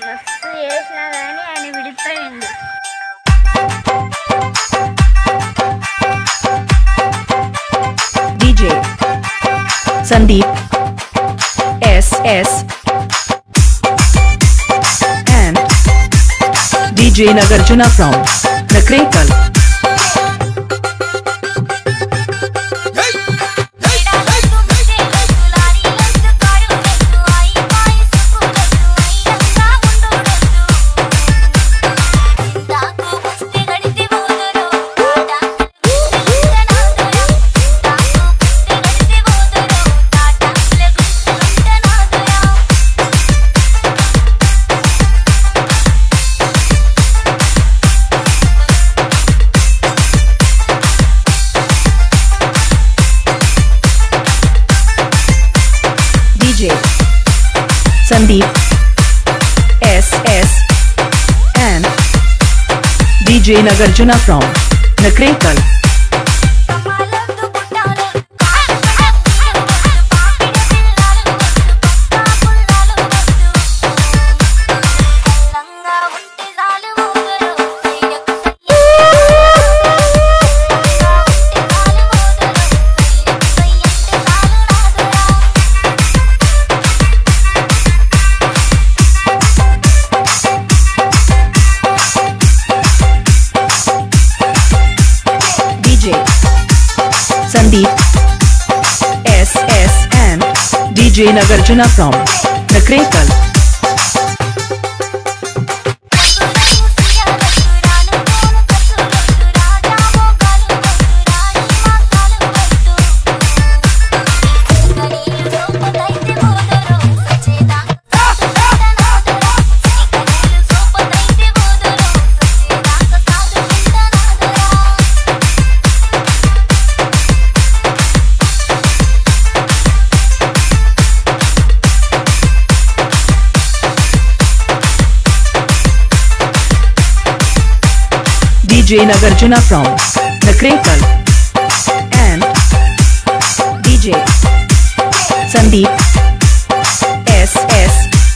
మస్తు చేసినా కానీ ఆయన విడిపోయిండు. DJ Sandeep SS and DJ Nagarjuna from Nakrekal. DJ Sandeep SS and DJ Nagarjuna from Nakrekal. Sandeep SS and DJ Nagarjuna from Nakrekal. DJ Nagarjuna from Nakrekal and DJ Sandeep SS.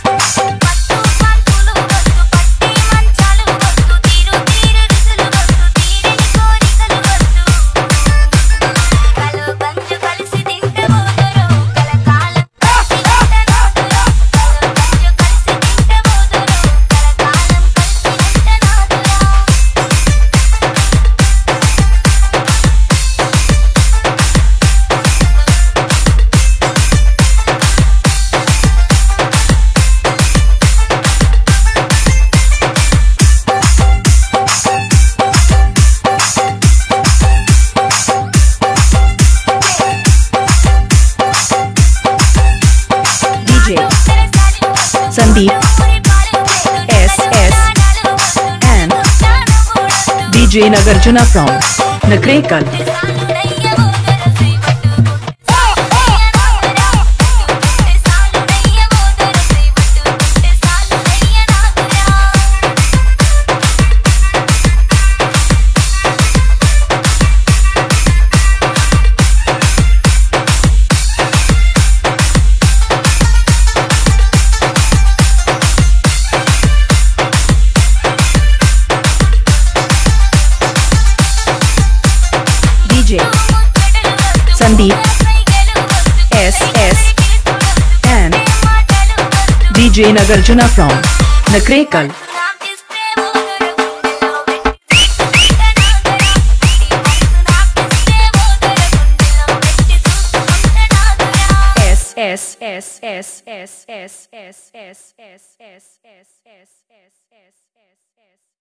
Sandeep SS and DJ Nagarjuna from Nakrekal. Sandeep SS and DJ Nagarjuna from Nakrekal. S